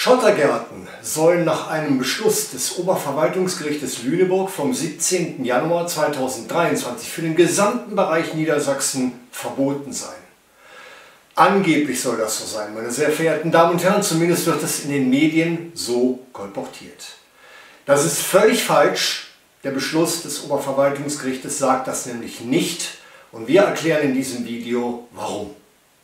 Schottergärten sollen nach einem Beschluss des Oberverwaltungsgerichtes Lüneburg vom 17. Januar 2023 für den gesamten Bereich Niedersachsen verboten sein. Angeblich soll das so sein, meine sehr verehrten Damen und Herren, zumindest wird es in den Medien so kolportiert. Das ist völlig falsch. Der Beschluss des Oberverwaltungsgerichtes sagt das nämlich nicht und wir erklären in diesem Video, warum.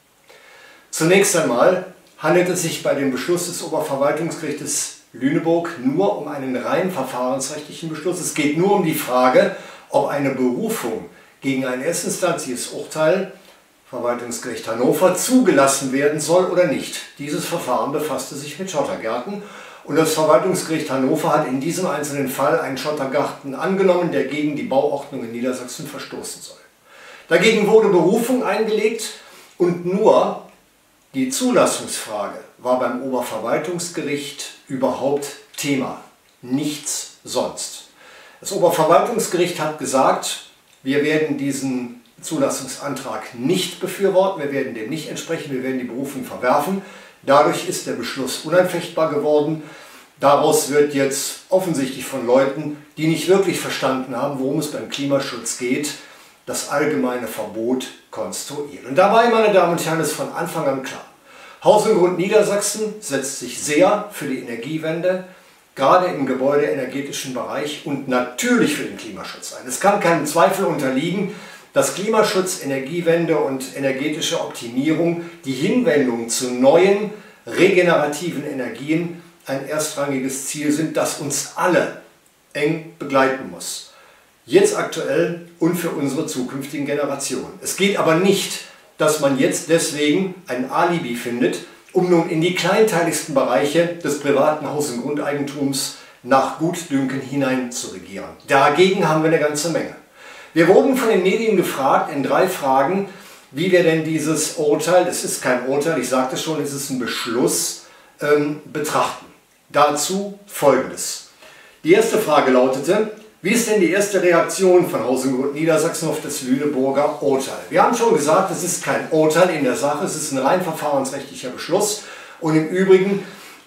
Zunächst einmal handelt es sich bei dem Beschluss des Oberverwaltungsgerichtes Lüneburg nur um einen rein verfahrensrechtlichen Beschluss. Es geht nur um die Frage, ob eine Berufung gegen ein erstinstanzliches Urteil, Verwaltungsgericht Hannover, zugelassen werden soll oder nicht. Dieses Verfahren befasste sich mit Schottergärten und das Verwaltungsgericht Hannover hat in diesem einzelnen Fall einen Schottergarten angenommen, der gegen die Bauordnung in Niedersachsen verstoßen soll. Dagegen wurde Berufung eingelegt und nur die Zulassungsfrage war beim Oberverwaltungsgericht überhaupt Thema, nichts sonst. Das Oberverwaltungsgericht hat gesagt, wir werden diesen Zulassungsantrag nicht befürworten, wir werden dem nicht entsprechen, wir werden die Berufung verwerfen. Dadurch ist der Beschluss unanfechtbar geworden. Daraus wird jetzt offensichtlich von Leuten, die nicht wirklich verstanden haben, worum es beim Klimaschutz geht, das allgemeine Verbot konstruiert. Und dabei, meine Damen und Herren, ist von Anfang an klar. Haus und Grund Niedersachsen setzt sich sehr für die Energiewende, gerade im gebäudeenergetischen Bereich und natürlich für den Klimaschutz ein. Es kann keinem Zweifel unterliegen, dass Klimaschutz, Energiewende und energetische Optimierung, die Hinwendung zu neuen, regenerativen Energien ein erstrangiges Ziel sind, das uns alle eng begleiten muss. Jetzt aktuell und für unsere zukünftigen Generationen. Es geht aber nicht, dass man jetzt deswegen ein Alibi findet, um nun in die kleinteiligsten Bereiche des privaten Haus- und Grundeigentums nach Gutdünken hinein zu regieren. Dagegen haben wir eine ganze Menge. Wir wurden von den Medien gefragt in 3 Fragen, wie wir denn dieses Urteil, es ist kein Urteil, ich sagte schon, es ist ein Beschluss, betrachten. Dazu Folgendes. Die erste Frage lautete: Wie ist denn die erste Reaktion von Haus und Grund Niedersachsen auf das Lüneburger Urteil? Wir haben schon gesagt, es ist kein Urteil in der Sache, es ist ein rein verfahrensrechtlicher Beschluss und im Übrigen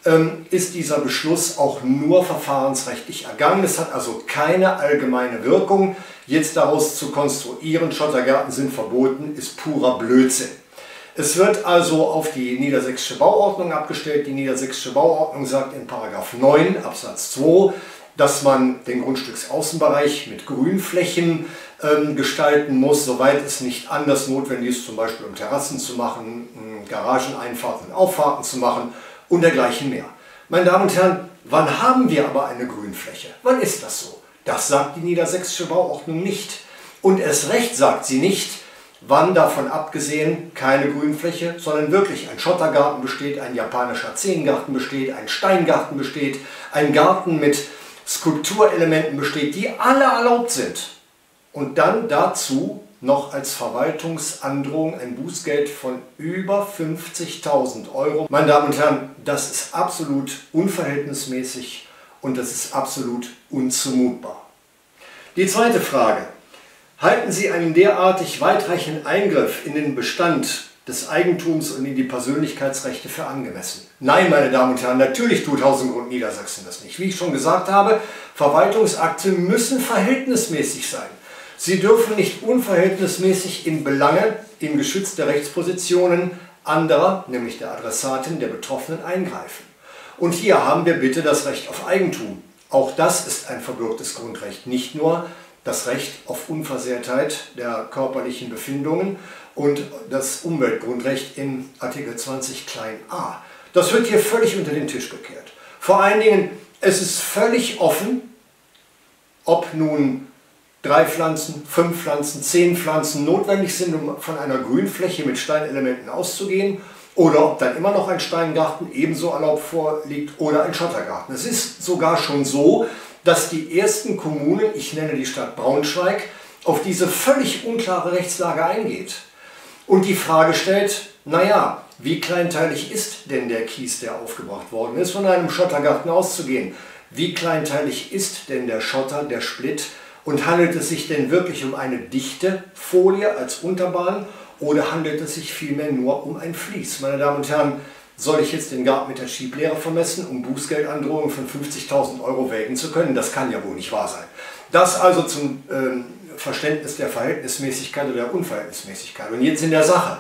ist dieser Beschluss auch nur verfahrensrechtlich ergangen. Es hat also keine allgemeine Wirkung. Jetzt daraus zu konstruieren, Schottergärten sind verboten, ist purer Blödsinn. Es wird also auf die niedersächsische Bauordnung abgestellt. Die niedersächsische Bauordnung sagt in § 9 Absatz 2, dass man den Grundstücksaußenbereich mit Grünflächen gestalten muss, soweit es nicht anders notwendig ist, zum Beispiel um Terrassen zu machen, Garageneinfahrten und Auffahrten zu machen und dergleichen mehr. Meine Damen und Herren, wann haben wir aber eine Grünfläche? Wann ist das so? Das sagt die niedersächsische Bauordnung nicht. Und erst recht sagt sie nicht, wann davon abgesehen keine Grünfläche, sondern wirklich ein Schottergarten besteht, ein japanischer Zehengarten besteht, ein Steingarten besteht, ein Garten mit Skulpturelementen besteht, die alle erlaubt sind. Und dann dazu noch als Verwaltungsandrohung ein Bußgeld von über 50.000 €. Meine Damen und Herren, das ist absolut unverhältnismäßig und das ist absolut unzumutbar. Die zweite Frage: Halten Sie einen derartig weitreichenden Eingriff in den Bestand des Eigentums und in die Persönlichkeitsrechte für angemessen? Nein, meine Damen und Herren, natürlich tut Haus und Grund Niedersachsen das nicht. Wie ich schon gesagt habe, Verwaltungsakte müssen verhältnismäßig sein. Sie dürfen nicht unverhältnismäßig in Belange, in geschützte Rechtspositionen anderer, nämlich der Adressatin, der Betroffenen, eingreifen. Und hier haben wir bitte das Recht auf Eigentum. Auch das ist ein verbürgtes Grundrecht, nicht nur das Recht auf Unversehrtheit der körperlichen Befindungen und das Umweltgrundrecht in Artikel 20 a. Das wird hier völlig unter den Tisch gekehrt. Vor allen Dingen, es ist völlig offen, ob nun 3 Pflanzen, 5 Pflanzen, 10 Pflanzen notwendig sind, um von einer Grünfläche mit Steinelementen auszugehen, oder ob dann immer noch ein Steingarten ebenso erlaubt vorliegt oder ein Schottergarten. Es ist sogar schon so, dass die ersten Kommunen, ich nenne die Stadt Braunschweig, auf diese völlig unklare Rechtslage eingeht und die Frage stellt, naja, wie kleinteilig ist denn der Kies, der aufgebracht worden ist, von einem Schottergarten auszugehen? Wie kleinteilig ist denn der Schotter, der Splitt? Und handelt es sich denn wirklich um eine dichte Folie als Unterbahn oder handelt es sich vielmehr nur um ein Vlies? Meine Damen und Herren, soll ich jetzt den Garten mit der Schieblehre vermessen, um Bußgeldandrohungen von 50.000 Euro wägen zu können? Das kann ja wohl nicht wahr sein. Das also zum Verständnis der Verhältnismäßigkeit oder der Unverhältnismäßigkeit. Und jetzt in der Sache.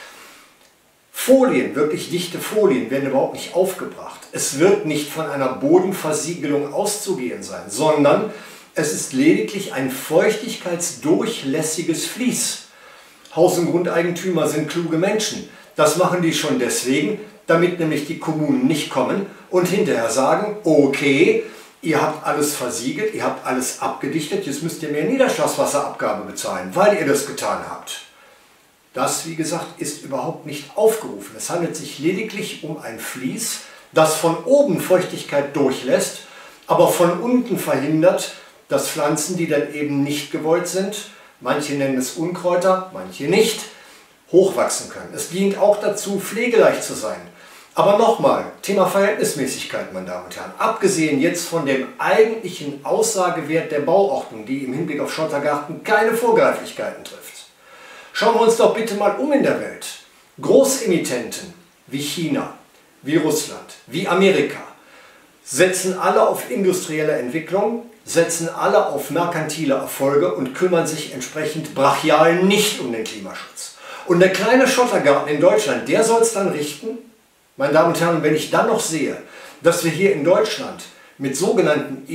Folien, wirklich dichte Folien, werden überhaupt nicht aufgebracht. Es wird nicht von einer Bodenversiegelung auszugehen sein, sondern es ist lediglich ein feuchtigkeitsdurchlässiges Vlies. Haus- und Grundeigentümer sind kluge Menschen. Das machen die schon deswegen, damit nämlich die Kommunen nicht kommen und hinterher sagen, okay, ihr habt alles versiegelt, ihr habt alles abgedichtet, jetzt müsst ihr mehr Niederschlagswasserabgabe bezahlen, weil ihr das getan habt. Das, wie gesagt, ist überhaupt nicht aufgerufen. Es handelt sich lediglich um ein Vlies, das von oben Feuchtigkeit durchlässt, aber von unten verhindert, dass Pflanzen, die dann eben nicht gewollt sind, manche nennen es Unkräuter, manche nicht, hochwachsen können. Es dient auch dazu, pflegeleicht zu sein. Aber nochmal, Thema Verhältnismäßigkeit, meine Damen und Herren. Abgesehen jetzt von dem eigentlichen Aussagewert der Bauordnung, die im Hinblick auf Schottergarten keine Vorgreiflichkeiten trifft. Schauen wir uns doch bitte mal um in der Welt. Großemittenten wie China, wie Russland, wie Amerika setzen alle auf industrielle Entwicklung, setzen alle auf merkantile Erfolge und kümmern sich entsprechend brachial nicht um den Klimaschutz. Und der kleine Schottergarten in Deutschland, der soll es dann richten? Meine Damen und Herren, wenn ich dann noch sehe, dass wir hier in Deutschland mit sogenannten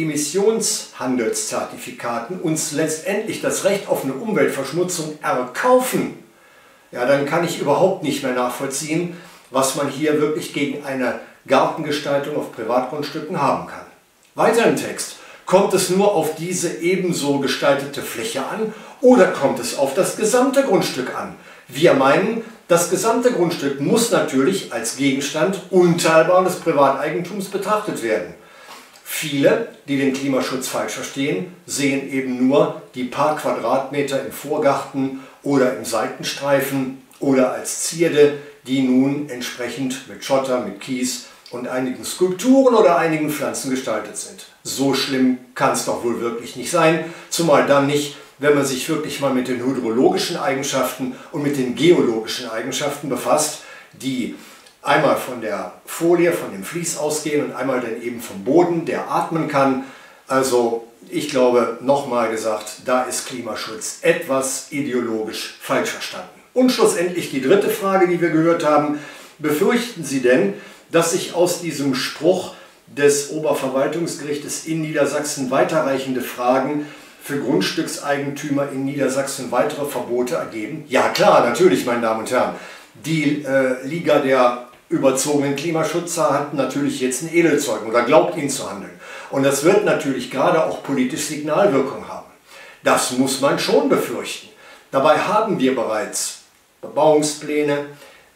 Emissionshandelszertifikaten uns letztendlich das Recht auf eine Umweltverschmutzung erkaufen, ja, dann kann ich überhaupt nicht mehr nachvollziehen, was man hier wirklich gegen eine Gartengestaltung auf Privatgrundstücken haben kann. Weiter im Text. Kommt es nur auf diese ebenso gestaltete Fläche an oder kommt es auf das gesamte Grundstück an? Wir meinen, das gesamte Grundstück muss natürlich als Gegenstand unteilbaren Privateigentums betrachtet werden. Viele, die den Klimaschutz falsch verstehen, sehen eben nur die paar Quadratmeter im Vorgarten oder im Seitenstreifen oder als Zierde, die nun entsprechend mit Schotter, mit Kies und einigen Skulpturen oder einigen Pflanzen gestaltet sind. So schlimm kann es doch wohl wirklich nicht sein, zumal dann nicht, wenn man sich wirklich mal mit den hydrologischen Eigenschaften und mit den geologischen Eigenschaften befasst, die einmal von der Folie, von dem Vlies ausgehen und einmal dann eben vom Boden, der atmen kann. Also ich glaube, nochmal gesagt, da ist Klimaschutz etwas ideologisch falsch verstanden. Und schlussendlich die dritte Frage, die wir gehört haben. Befürchten Sie denn, dass sich aus diesem Spruch des Oberverwaltungsgerichtes in Niedersachsen weiterreichende Fragen für Grundstückseigentümer in Niedersachsen weitere Verbote ergeben? Ja klar, natürlich, meine Damen und Herren. Die Liga der überzogenen Klimaschützer hat natürlich jetzt einen Edelzeugen oder glaubt ihn zu handeln. Und das wird natürlich gerade auch politisch Signalwirkung haben. Das muss man schon befürchten. Dabei haben wir bereits Bebauungspläne,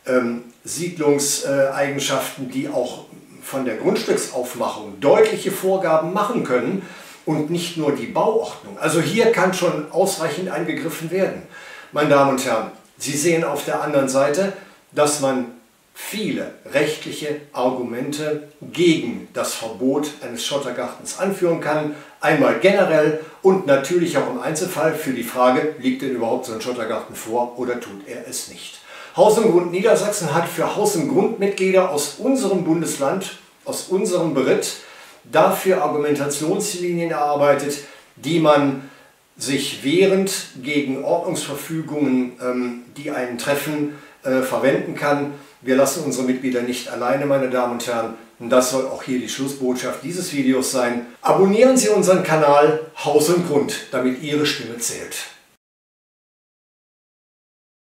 Siedlungseigenschaften, die auch von der Grundstücksaufmachung deutliche Vorgaben machen können und nicht nur die Bauordnung. Also hier kann schon ausreichend eingegriffen werden. Meine Damen und Herren, Sie sehen auf der anderen Seite, dass man viele rechtliche Argumente gegen das Verbot eines Schottergartens anführen kann. Einmal generell und natürlich auch im Einzelfall für die Frage, liegt denn überhaupt so ein Schottergarten vor oder tut er es nicht. Haus und Grund Niedersachsen hat für Haus- und Grundmitglieder aus unserem Bundesland, aus unserem Beritt, dafür Argumentationslinien erarbeitet, die man sich wehrend gegen Ordnungsverfügungen, die einen treffen, verwenden kann. Wir lassen unsere Mitglieder nicht alleine, meine Damen und Herren. Und das soll auch hier die Schlussbotschaft dieses Videos sein. Abonnieren Sie unseren Kanal Haus und Grund, damit Ihre Stimme zählt.